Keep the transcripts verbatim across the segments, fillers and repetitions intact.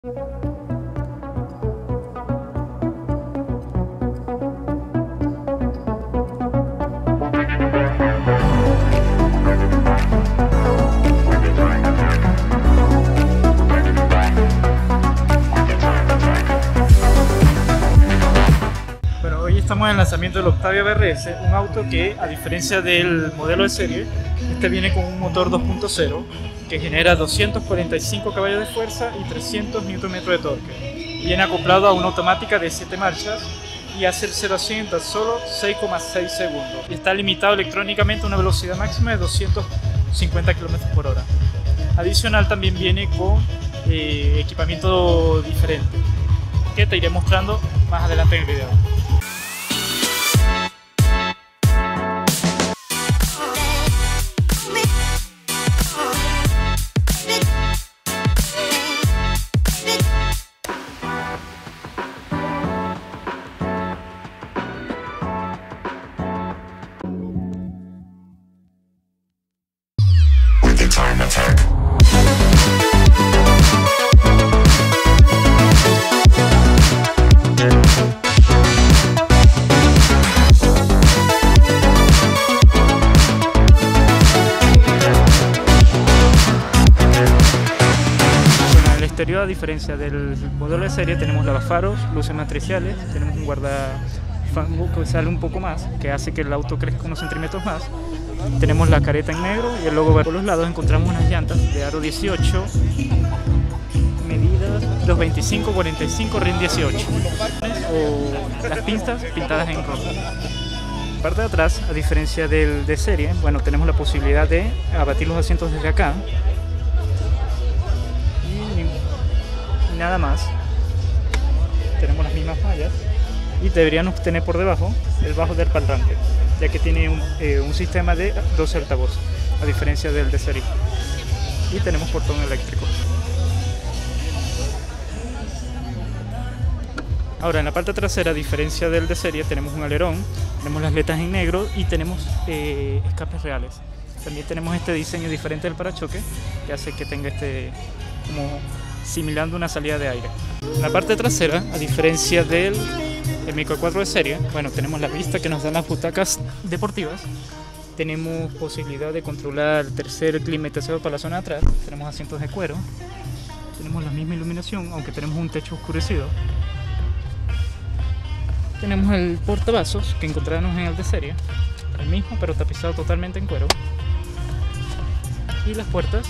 Bueno, hoy estamos en el lanzamiento del Octavia B R S, un auto que, a diferencia del modelo de serie, este viene con un motor dos punto cero que genera doscientos cuarenta y cinco caballos de fuerza y trescientos newton metros de torque. Viene acoplado a una automática de siete marchas y hace el cero a cien en tan solo seis coma seis segundos. Y está limitado electrónicamente a una velocidad máxima de doscientos cincuenta kilómetros por hora. Adicional, también viene con eh, equipamiento diferente que te iré mostrando más adelante en el video. Time attack. Bueno, el exterior, a diferencia del modelo de serie, tenemos lavafaros, luces matriciales, tenemos un guardafango que sale un poco más, que hace que el auto crezca unos centímetros más. Tenemos la careta en negro y el logo verde. Por los lados encontramos unas llantas de aro dieciocho, medidas dos veinticinco cuarenta y cinco R I N dieciocho, o las pinzas pintadas en rojo. Parte de atrás, a diferencia del de serie, bueno, tenemos la posibilidad de abatir los asientos desde acá y nada más. Tenemos las mismas mallas y deberíamos tener por debajo el bajo del parlante, ya que tiene un, eh, un sistema de doce altavoces, a diferencia del de serie. Y tenemos portón eléctrico. Ahora, en la parte trasera, a diferencia del de serie, tenemos un alerón, tenemos las letras en negro y tenemos eh, escapes reales. También tenemos este diseño diferente del parachoque, que hace que tenga este, como simulando una salida de aire. En la parte trasera, a diferencia del el Micro cuatro de serie, bueno, tenemos la vista que nos dan las butacas deportivas. Tenemos posibilidad de controlar el tercer climatizador para la zona de atrás. Tenemos asientos de cuero. Tenemos la misma iluminación, aunque tenemos un techo oscurecido. Tenemos el portavasos que encontramos en el de serie, el mismo pero tapizado totalmente en cuero. Y las puertas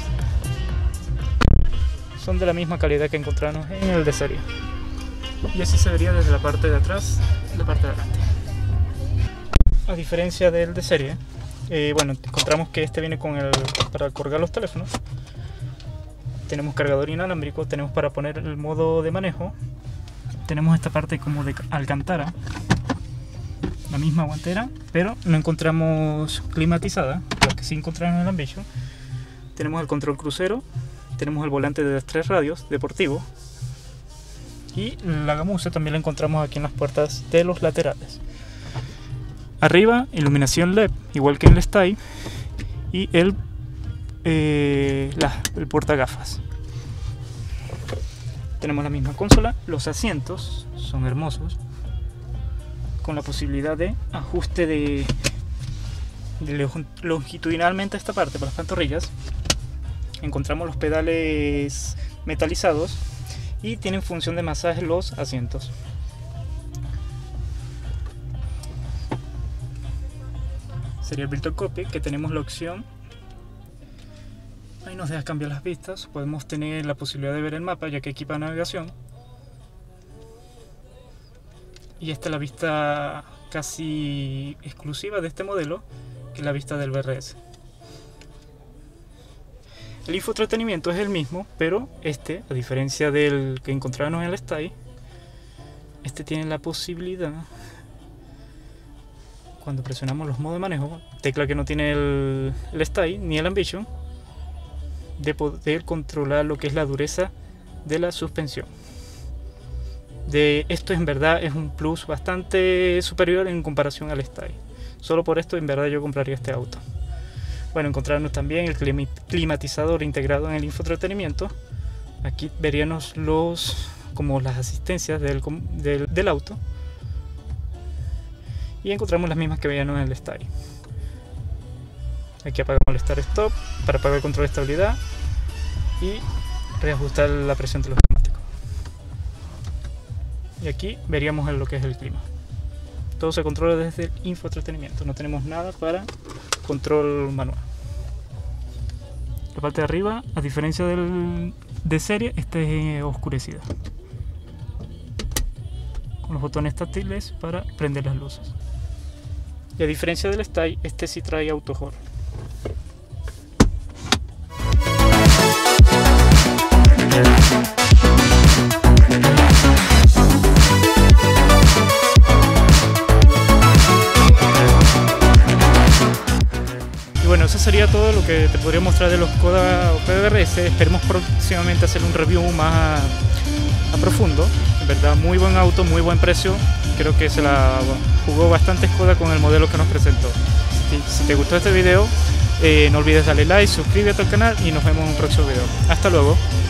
son de la misma calidad que encontramos en el de serie. Y así se vería desde la parte de atrás y la parte de adelante. A diferencia del de serie, eh, bueno, encontramos que este viene con el para colgar los teléfonos. Tenemos cargador inalámbrico, tenemos para poner el modo de manejo. Tenemos esta parte como de alcántara, la misma guantera, pero no encontramos climatizada, lo que sí encontramos en el Ambition. Tenemos el control crucero, tenemos el volante de tres radios deportivo. Y la gamuza también la encontramos aquí en las puertas de los laterales. Arriba, iluminación L E D, igual que en el Style, y el, eh, la, el portagafas. Tenemos la misma consola, los asientos son hermosos, con la posibilidad de ajuste de, de longitudinalmente a esta parte, para las pantorrillas. Encontramos los pedales metalizados y tienen función de masaje los asientos. Sería el Virtual Cockpit, que tenemos la opción, ahí nos deja cambiar las vistas, podemos tener la posibilidad de ver el mapa ya que equipa navegación. Y esta es la vista casi exclusiva de este modelo, que es la vista del B R S. El infoentretenimiento es el mismo, pero este, a diferencia del que encontramos en el Style, este tiene la posibilidad, cuando presionamos los modos de manejo, tecla que no tiene el, el Style ni el Ambition, de poder controlar lo que es la dureza de la suspensión. De esto en verdad es un plus bastante superior en comparación al Style. Solo por esto en verdad yo compraría este auto. Bueno, encontrarnos también el climatizador integrado en el infoentretenimiento, Aquí veríamos los, como las asistencias del, del, del auto, y encontramos las mismas que veíamos en el Style. Aquí apagamos el Start Stop para apagar el control de estabilidad y reajustar la presión de los neumáticos. Y aquí veríamos lo que es el clima. Todo se controla desde el infoentretenimiento, no tenemos nada para control manual. La parte de arriba, a diferencia del de serie, esta es oscurecida, con los botones táctiles para prender las luces. Y a diferencia del Style, este sí trae auto hold. Y bueno, eso sería todo lo que te podría mostrar de los Škoda Octavia B R S. Esperemos próximamente hacer un review más a, a profundo. En verdad, muy buen auto, muy buen precio. Creo que se la jugó bastante Škoda con el modelo que nos presentó. Si, si te gustó este video, eh, no olvides darle like, suscríbete al canal y nos vemos en un próximo video. Hasta luego.